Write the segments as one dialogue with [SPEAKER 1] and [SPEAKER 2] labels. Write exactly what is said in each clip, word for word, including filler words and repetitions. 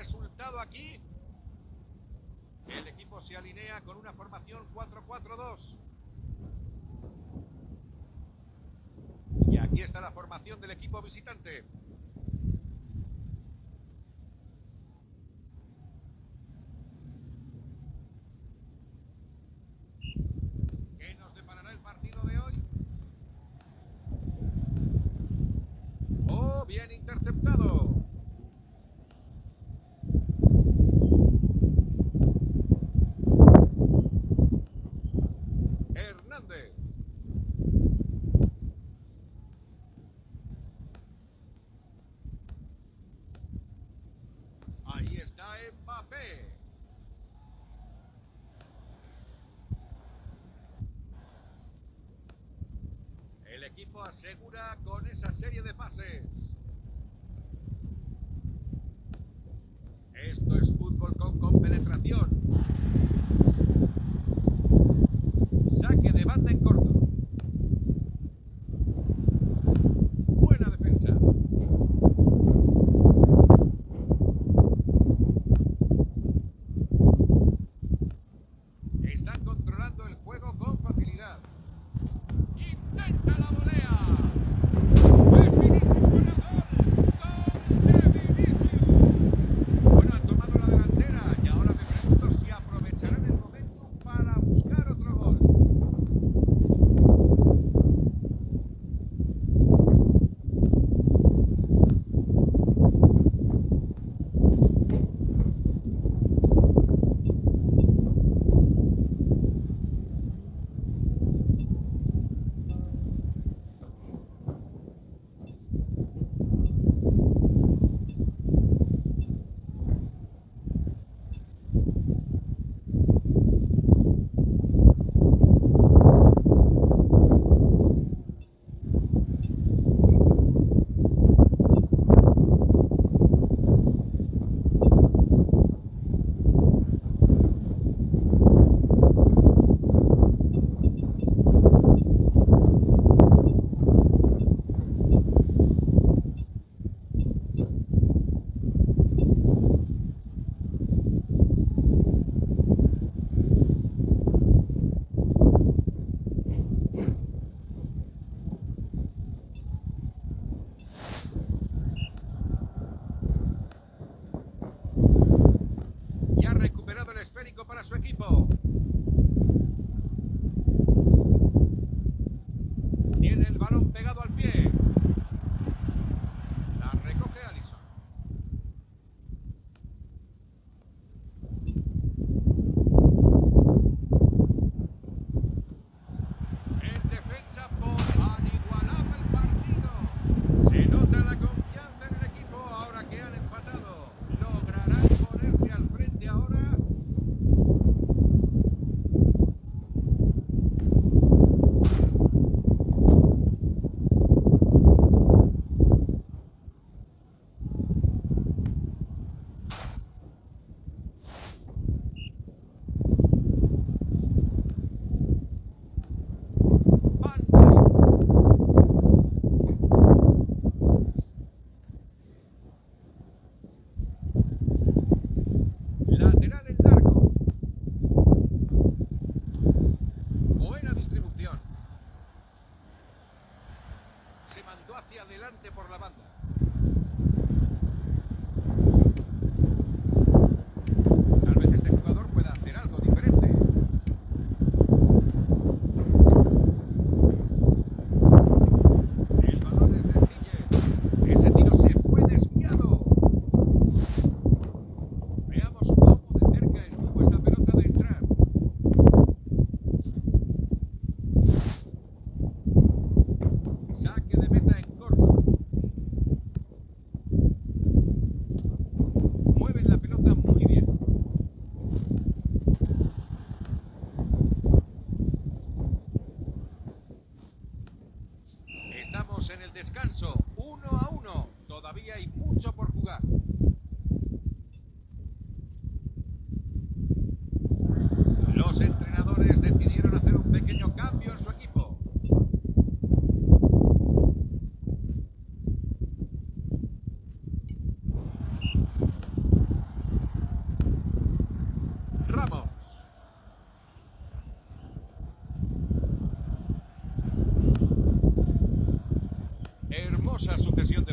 [SPEAKER 1] resultado aquí. El equipo se alinea con una formación cuatro cuatro dos. Y aquí está la formación del equipo visitante. ¿Qué nos deparará el partido de hoy? ¡Oh, bien interceptado! Hernández. Ahí está Mbappé. El equipo asegura con esa serie de pases. Esto es fútbol con compenetración. Saque de banda en corto. Buena defensa. Están controlando el juego con facilidad. ¡Intenta la volea! ¡Es Vinicius con el gol! ¡Gol de Vinicius! Bueno, han tomado la delantera y ahora me pregunto si aprovecharán el momento para buscar otro gol. Y ha recuperado el esférico para su equipo. Tiene el balón pegado al pie. La recoge Alisson. En defensa por han igualado el partido. Se nota la confianza en el equipo ahora que han empatado. ¿Lograrán ponerse al frente ahora?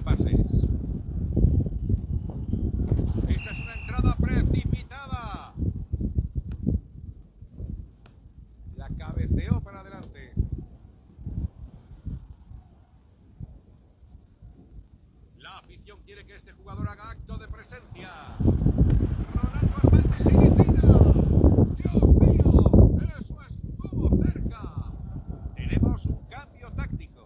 [SPEAKER 1] pases. Esa es una entrada precipitada. La cabeceó para adelante. La afición quiere que este jugador haga acto de presencia. Ronaldo Armando sigue tira. ¡Dios mío! ¡Eso estuvo cerca! Tenemos un cambio táctico.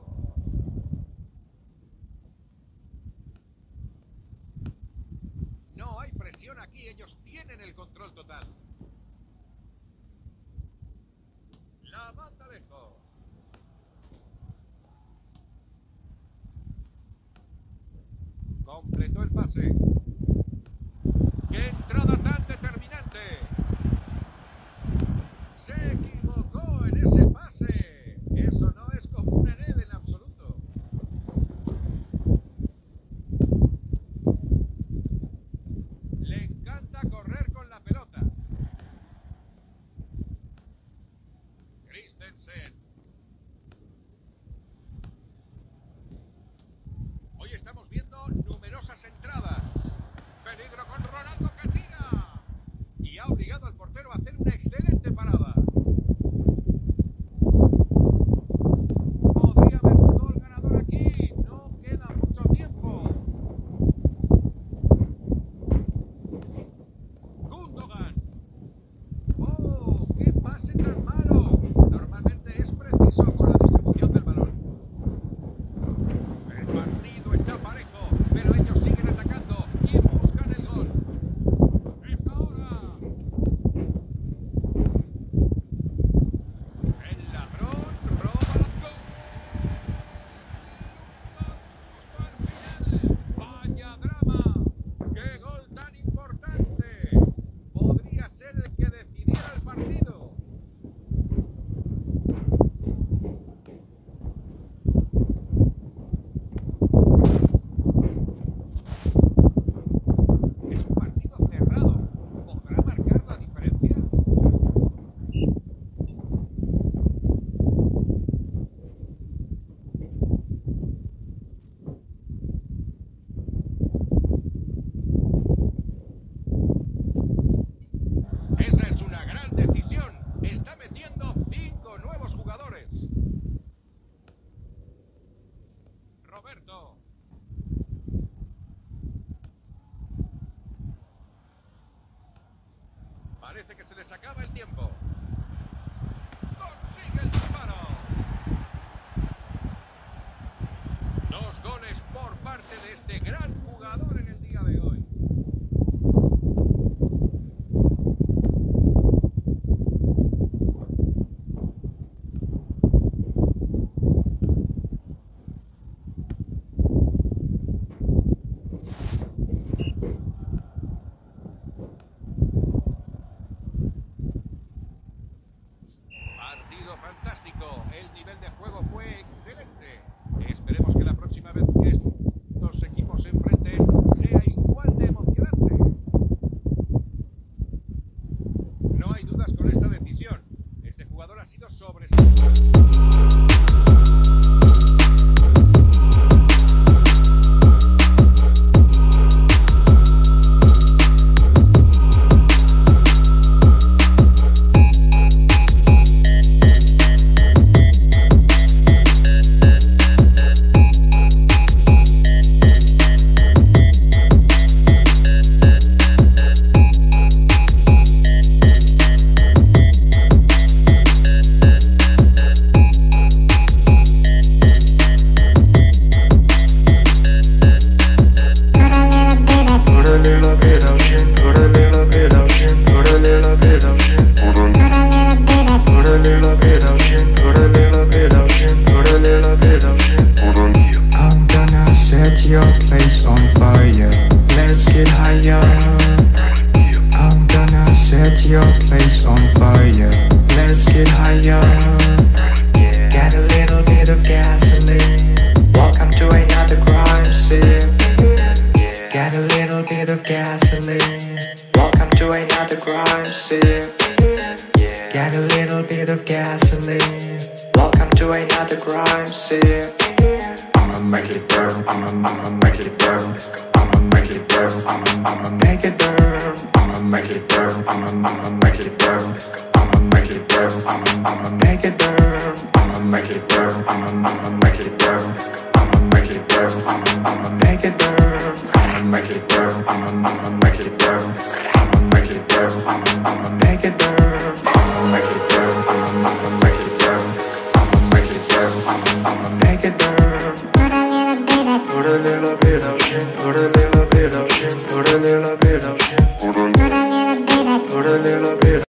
[SPEAKER 1] No hay presión aquí, ellos tienen el control total. La manda lejos. Completó el pase. ¡Qué entrada tan determinante! Se equivocó en ese pase. Eso no es común en él en absoluto. Le encanta correr con la pelota. Christensen. Hoy estamos viendo numerosas entradas. Peligro con Ronaldo que tira. Y ha obligado al portero a hacer una excelente parada. Podría haber un gol ganador aquí. No queda mucho tiempo. Gundogan. ¡Oh! ¡Qué pase tan malo! Normalmente es preciso con la distribución del balón. El partido está parejo, pero ellos siguen atacando y buscan el gol. ¡Es ahora! El ladrón roba el gol. Justo al final. ¡Vaya drama! ¡Qué gol tan importante! Podría ser el que decidiera el partido. Es un partido cerrado. ¿Podrá marcar la diferencia? Esa es una gran decisión. Está metiendo cinco nuevos jugadores. Roberto. Parece que se les acaba el tiempo. Consigue el disparo. Dos goles por parte de este gran jugador en el día de hoy. Partido fantástico. El nivel de juego fue excelente. Esperemos que la próxima vez que estos equipos se enfrenten sea igual de emocionante. No hay dudas con esta decisión. Este jugador ha sido sobresaliente.
[SPEAKER 2] Welcome to another crime scene. I'm a make it dirt. I'ma, I'ma make it dirt. I'ma make it dirt. I'ma, I'ma make it dirt. I'ma make it dirt. I'ma, I'ma make it dirt. I'ma make it dirt. I'ma, I'ma make it dirt. I'ma make it dirt. I'ma, I'ma make it dirt. I'ma make it dirt. I'ma, I'ma make it dirt. I'ma make it dirt. I'ma, I'ma make it dirt. I'ma make it dirt. I'ma, I'ma make it dirt. I'ma make it dirt. I'ma, I'ma make it dirt. I'ma make it dirt. I'ma, I'ma make it dirt. Put a little bit of shit. Put a little bit of shit. Put a little bit of shit. Put a little bit. Put a little bit.